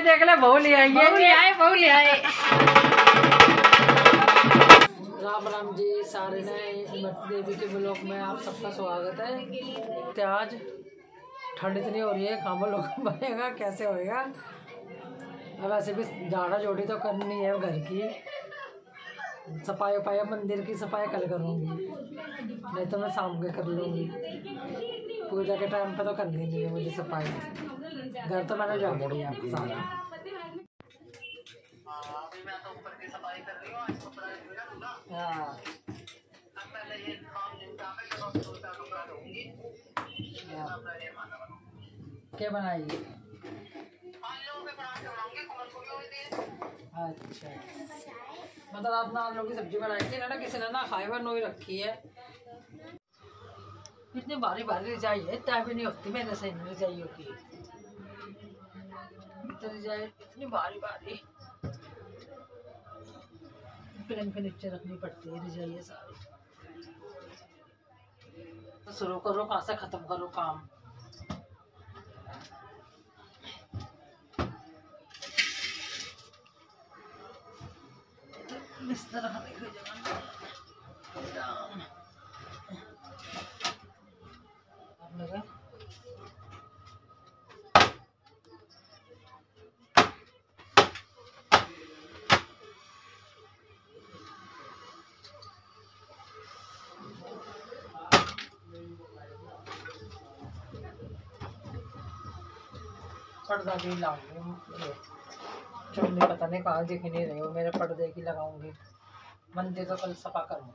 देख ले, बहू ले आइए, बहू ले आए, बहू ले आए। राम राम जी सारे ने इमरती देवी के ब्लॉग में आप सबका स्वागत है। तो आज ठंड इतनी हो रही है, खामा लोग बनेगा कैसे होएगा। अब वैसे भी झाड़ा जोड़ी तो करनी है घर की, सफाई वफाई मंदिर की सफाई कल करूँगी, नहीं तो मैं शाम के कर लूँगी। पूजा के टाइम पे तो करनी नहीं है मुझे सफाई। घर तो मैंने झाड़ दिया सारा। हाँ क्या बनाएगी? अच्छा, मतलब आपने आलू की सब्जी बनाई थी ना, किसी ने ना खाई हुआ नोई रखी है। इतनी भारी भारी रजाई है, इतना भी नहीं होती मेरे से रजाइयों की। रजाई इतनी भारी भारी फिल्म के नीचे रखनी पड़ती है रजाई सारी। तो शुरू करो, कहाँ से खत्म करो काम। बिस्तर रखने की जगह लगा। पर्दा भी लाऊंगी, चुन्नी पता नहीं कहाँ दिख नहीं रही हो, मेरे पर्दे की लगाऊंगी। मंदिर तो कल सफा करूंगी।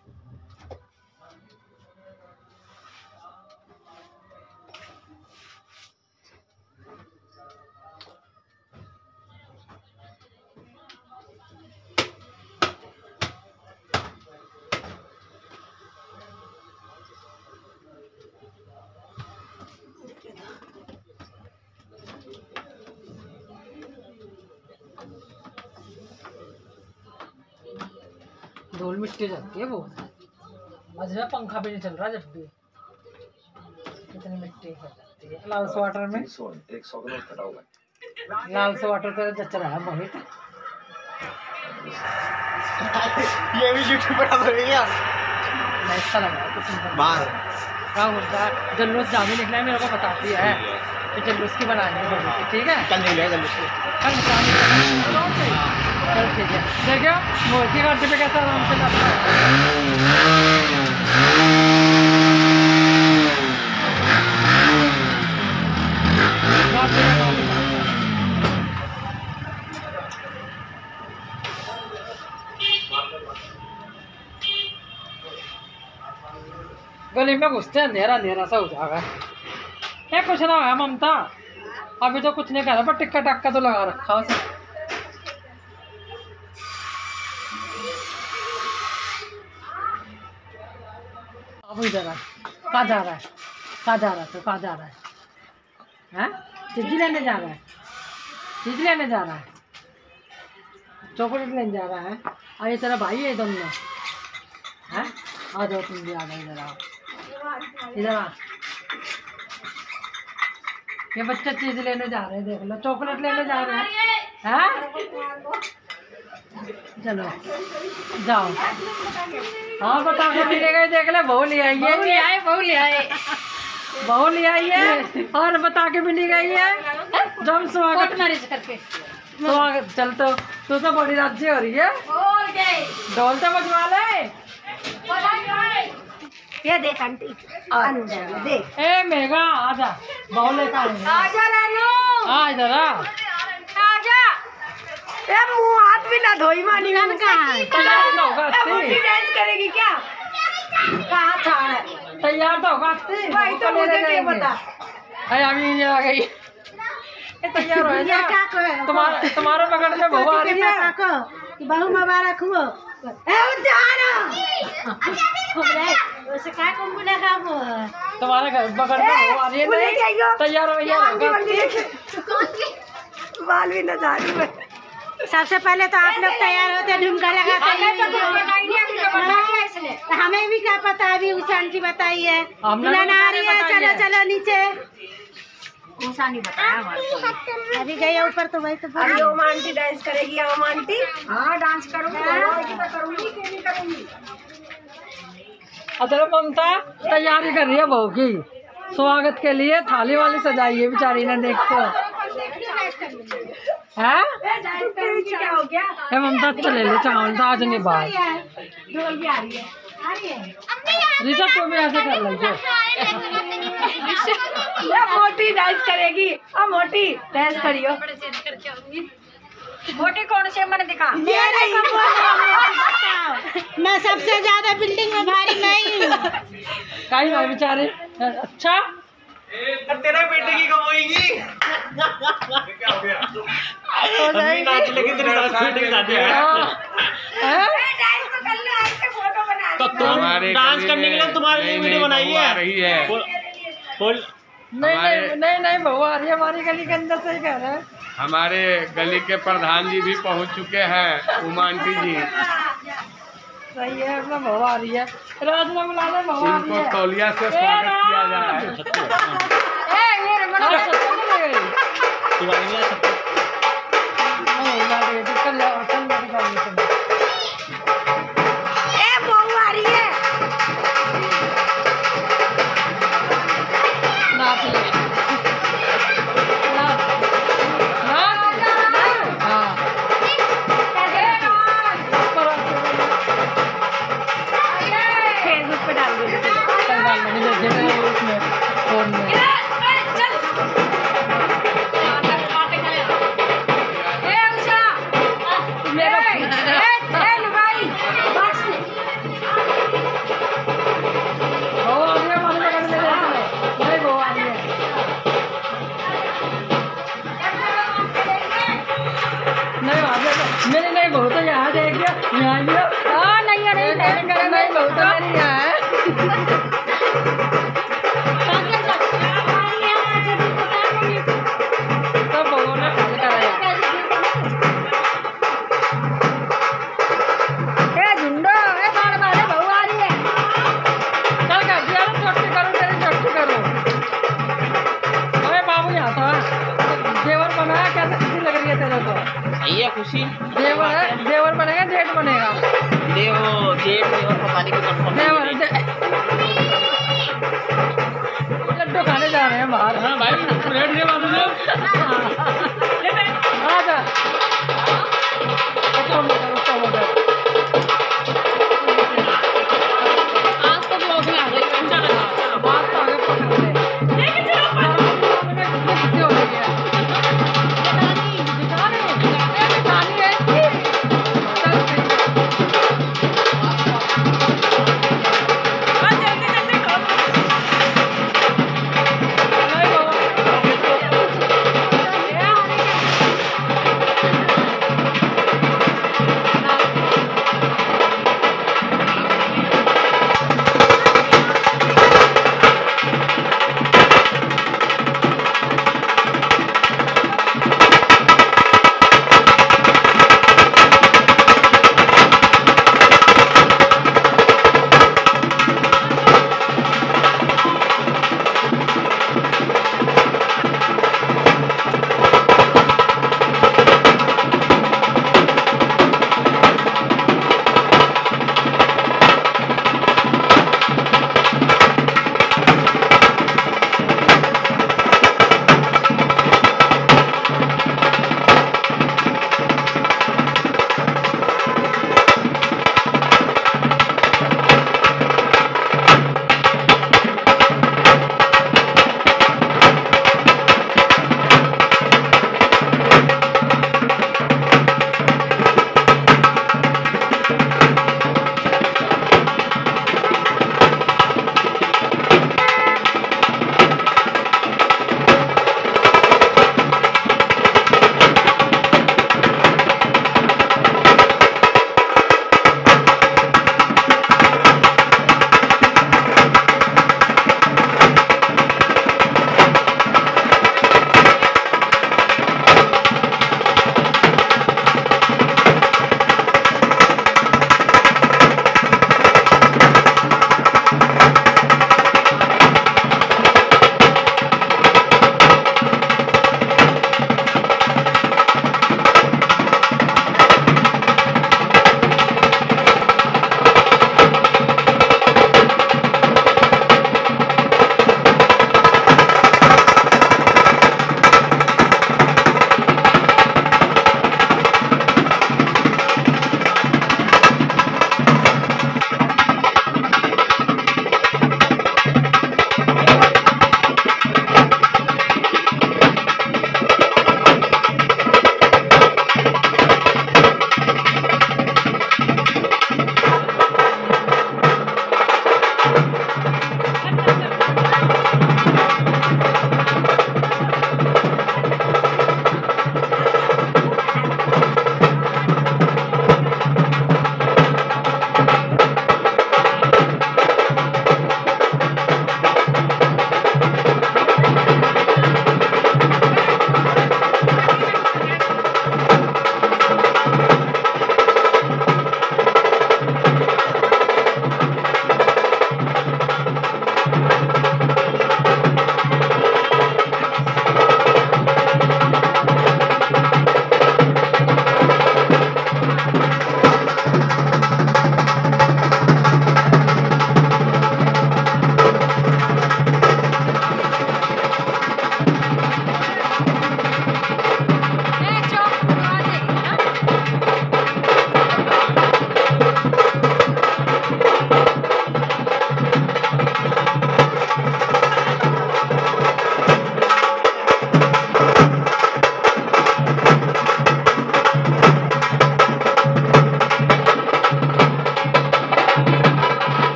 धूल मिट्टी जाती है बहुत। आज पंखा भी नहीं चल रहा, जब भी कितनी मिट्टी हो जाती है। लाल से वाटर में 100 लाल से वाटर तेरा जच रहा है मोहित। ये भी यूट्यूब पर डाल रही है। अच्छा लग रहा है कुछ बाहर क्या होता है। जल्लूस जामी निकला है, मेरे को बताती है कि जल्लूस की बनाएंगे, ठीक है? कल नहीं लिया जल्लूस चल ठीक है। देखियो मोहित की गाड़ी पे कैसा आराम से जाता है। गली में घुसते अंधेरा अंधेरा सा हो जाएगा। क्या कुछ ना है ममता, अभी तो कुछ नहीं कर रहा, पर टिक्का टक्का तो लगा रखा उसे। अब इधर आ, कहाँ जा रहा है? कहाँ जा रहा है? तो कहाँ जा रहा है? हैं? चीज़ लेने जा रहा है? चीज़ लेने जा रहा है? चॉकलेट लेने जा रहा है? और ये तेरा भाई है दोनों हैं? आ जाओ तुम भी, आ जाओ इधर आओ, इधर आ। ये बच्चे चीज लेने जा रहे हैं, देख लो चॉकलेट लेने जा रहे हैं। चलो जाओ। हाँ बता के मिलेगा, देख ले बहू ले आइए, बहू ले आए, बहू ले आए। बहू ले आइए और बता के भी नहीं गई है। जब स्वागत मैरिज करके स्वागत। चल तो बड़ी राज्य हो रही है। ढोल तो बजवा ले। ये देख आंटी, देख। ए मेघा आजा, बहू लेकर आएंगे। आजा रानू, हाँ इधर आ। आजा। ये मुंह हाथ भी ना धोई मानी ना कहाँ है? डांस करेगी क्या? कहाँ छाड़ है? तैयार तो होगा भाई, तो मुझे क्या पता। अरे अभी नहीं आ गई। तैयार हो जा। तुम्हारे बगल में बहू आ रही है। बहू मुबारक हो। तुम्हारे घर बगल में बहू आ रही है। नहीं तैयार हो बाल भी न जा रही है। सबसे पहले तो आप लोग तैयार होते, झुमका लगाते। हमें भी क्या पता, अभी उस आंटी बताई है। दुल्हन आ रही है, चलो चलो नीचे। ऐसा नहीं बताया हमारे को। अभी गए ऊपर तो वही तो अभी ओम आंटी डांस करेगी। ओम आंटी हाँ डांस करूंगी, मैं करूंगी कि नहीं करूंगी। अतः ममता तैयारी कर रही है बहू की स्वागत के लिए, थाली वाली सजाई है बेचारी ने, देखो है क्या हो गया? ममता चले ले चावल तो आज नहीं बाहर ढोल भी आ रही है। ऋषभ को भी ऐसे कर लीजिए। मोटी डांस करेगी। अब मोटी डांस करियो। मोटी कौन सी मैंने दिखा? मैं सबसे ज्यादा बिल्डिंग में भारी नहीं हूँ। कहीं भाई बेचारे। अच्छा तेरा बेटे की कमाएगी क्या हो गया? हम नाच लेकिन तेरे साथ बेटे की शादी है। तो तुम डांस करने के लिए तुम्हारे लिए वीडियो बनाई है। नहीं बहू आ रही है हमारी गली के अंदर, सही कह रहे हैं। हमारे गली के प्रधान जी भी पहुंच चुके हैं, उमा आंटी जी। सही है, अपना बहू आ रही है। राज में बुला ले, बहू आ रही है। इनको तौलिया से स्वागत किया जा रहा है। मेरे नहीं बहुत यहाँ देख गया, यहाँ भी नहीं बहुत मेरी यहाँ है। सब बहू ने खाल कराया। झुंडो बार बार बहू आ रही है। चल कर दिया, चोटी करो, तेरी चोटी करो। अरे बाबू यहाँ था, देवर बनाया, कैसे खुशी लग रही है तेरे को? ये खुशी देवर बनेगा, जेठ बनेगा। जेठ पता नहीं देवर लड्डू खाने जा रहे हैं बाहर। हाँ भाई प्लेट ले बाबू जी। आजा आज तो ब्लॉग में आ गई, बात तो आगे पकड़ ले। खुशी हो रही है।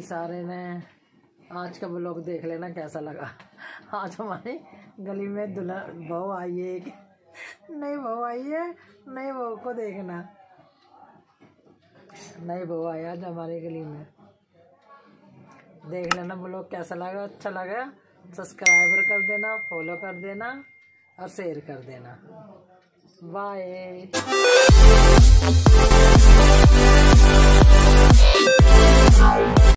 सारे ने आज का ब्लॉग देख लेना कैसा लगा। आज हमारी गली में दुल्हन बहू आई है, नई बहू आई है, नई बहू को देखना। नई बहू आई आज हमारी गली में, देख लेना ब्लॉग कैसा लगा। अच्छा लगा सब्सक्राइबर कर देना, फॉलो कर देना और शेयर कर देना। बाय।